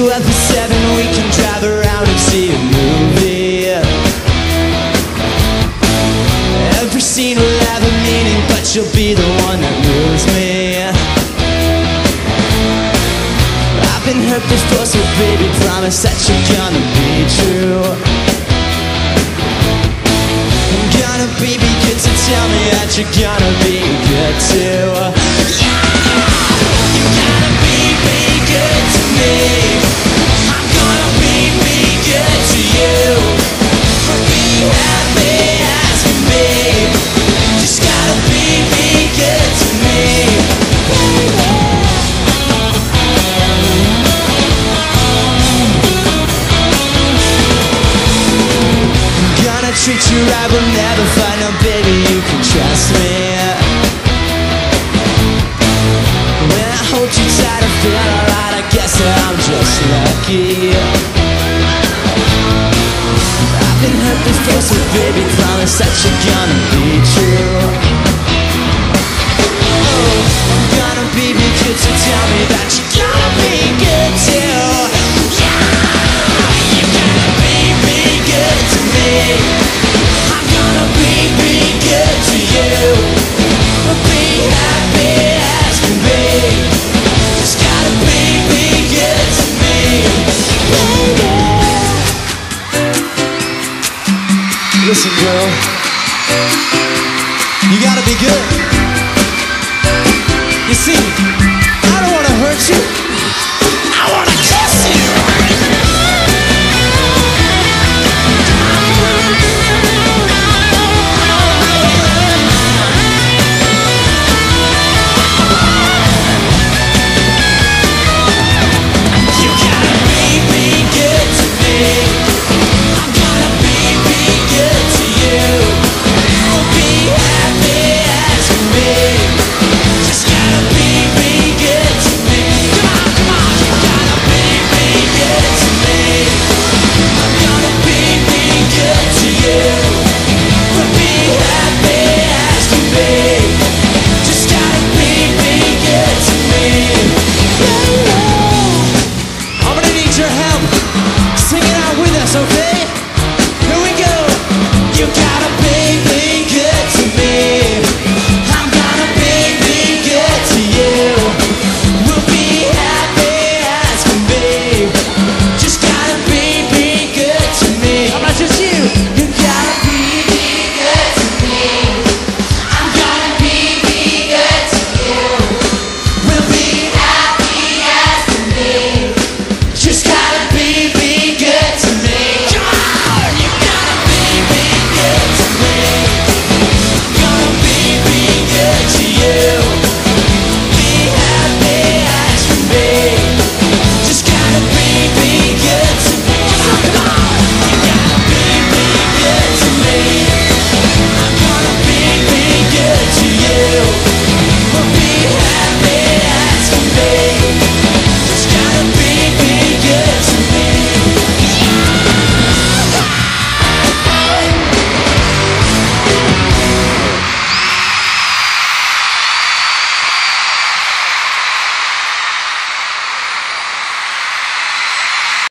you up for 7, we can drive around and see a movie. Every scene will have a meaning, but you'll be the one that moves me. I've been hurt before, so baby, promise that you're gonna be true. I'm gonna be good, so tell me that you're gonna be good too. You gotta be good to me. I'm gonna be good to you. Be happy as can be. Just gotta be good to me. I'm gonna treat you right, we'll never fight, no baby, you can trust me. When I hold you tight, I feel alright, I guess that I'm just lucky. I've been hurt before, so baby, promise that you're gonna be true. Oh, I'm gonna be good, so tell me that you're gonna be good too. You gotta be good to me. I'm gonna be good to you. Be happy as can be. Just gotta be good to me, baby. Listen, girl,